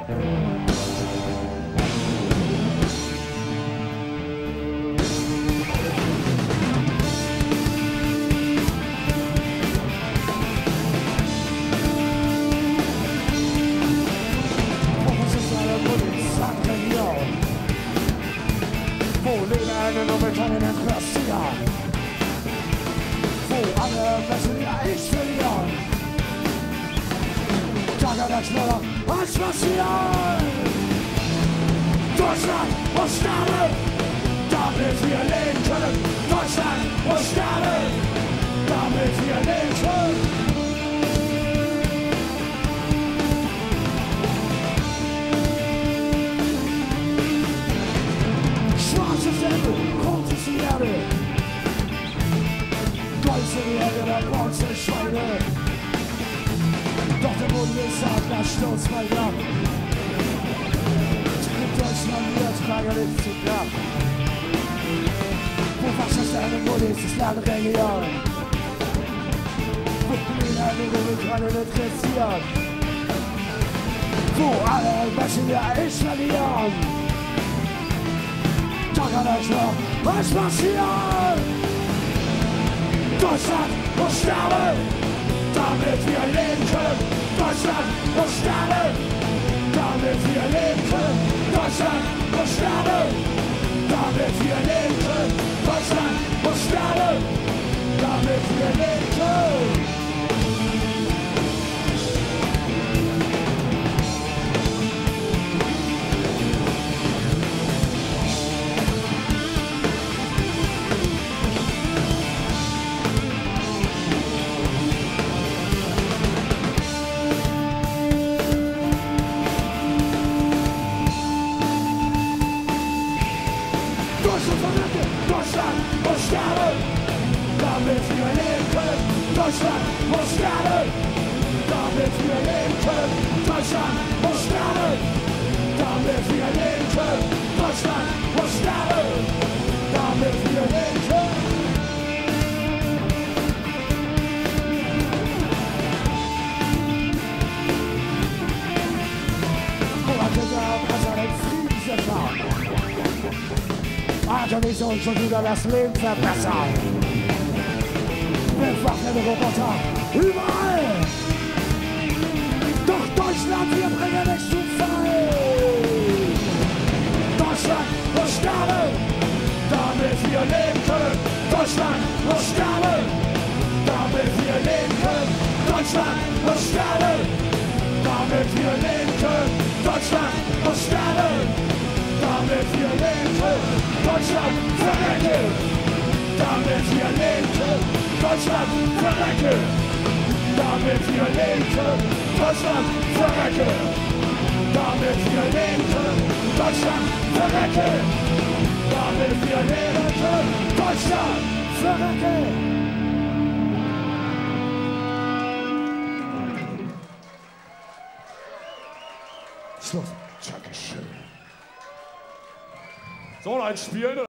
Und wir können interessieren, wo alle Menschen ja ich verlieren. Tag an der Schneller als passieren. Deutschland muss sterben, damit wir leben können. Deutschland muss sterben, damit wir leben können. Rotes Erde, Golze Erde, der bronze Schweine. Doch der Bundesadler stürzt mal ab. In Deutschland wird Fragerlich zu knapp. Wo Wassersterne wurde, ist das Land regieren. Wo Grünheiten und alle interessieren. Wo alle Menschen ja ich verlieren. Tag an der Schlag, was passiert? Deutschland muss sterben, damit wir leben können. Deutschland muss sterben, damit wir leben können. Deutschland muss sterben, damit wir leben können. Deutschland muss sterben, damit wir leben können. Deutschland muss sterben, damit wir leben können. Deutschland muss sterben, damit wir leben können. Deutschland muss sterben, damit wir leben können. Deutschland muss sterben, damit wir leben können. Also nicht so schon wieder das Leben verbessern. Bewaffnete Roboter überall. Doch Deutschland, wir bringen nichts zum Fall. Deutschland muss sterben, damit wir leben können. Deutschland muss sterben, damit wir leben können. Deutschland muss sterben, damit wir leben können. Deutschland muss sterben, damit wir leben können. Deutschland verrecke, damit wir leben können. Deutschland verrecke, damit wir leben können. Deutschland verrecke, damit wir leben können. Deutschland verrecke, damit wir leben können. Deutschland verrecke. Schluss. Dankeschön. Soll ein Spiel?